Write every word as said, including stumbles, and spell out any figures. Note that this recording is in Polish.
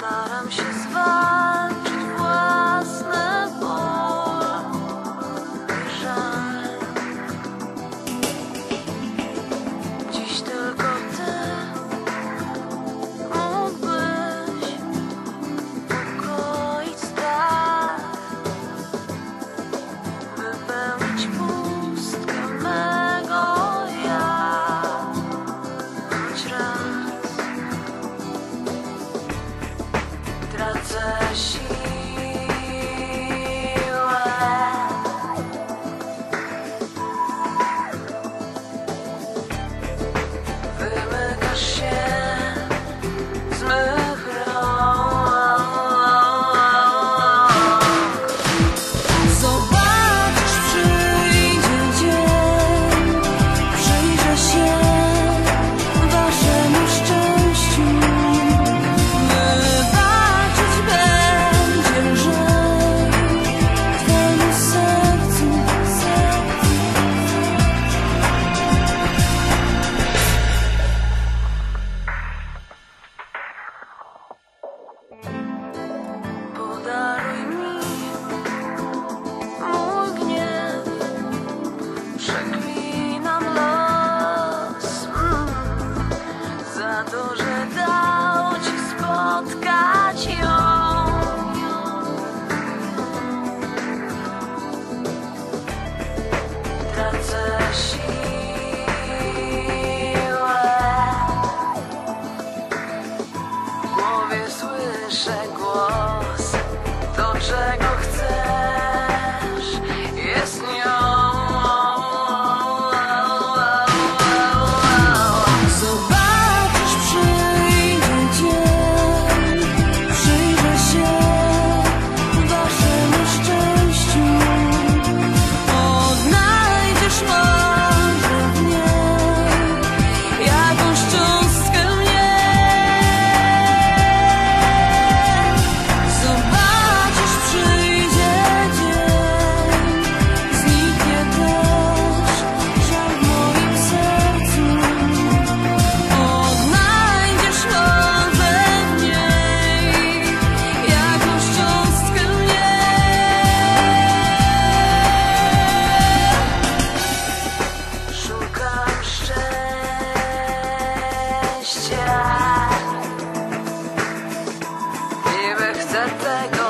Staram się zwalczyć własny ból i żal. Dziś tylko ty mógłbyś ukoić strach, wypełnić pustkę mego ja. Choć raz tracę siłę, wymykasz się z mych rąk. Zobaczysz, przyjdzie dzień, przyjrzę się waszemu szczęściu. Wybaczyć będzie lżej twemu sercu. Podaruj mi mój gniew, przeklinam los mm, za to, że dał ci spotkać ją. Tracę siłę, w głowie słyszę głos, to czego chcesz jest nią. Zobaczysz, przyjdzie dzień, przyjrzę się waszemu szczęściu. Odnajdziesz może w niej jakąś cząstkę mnie. Zobaczysz, przyjdzie dzień, zniknie też żal w moim sercu. Odnajdziesz może w niej jakąś cząstkę mnie. Szukam szczęścia, niby chcę tego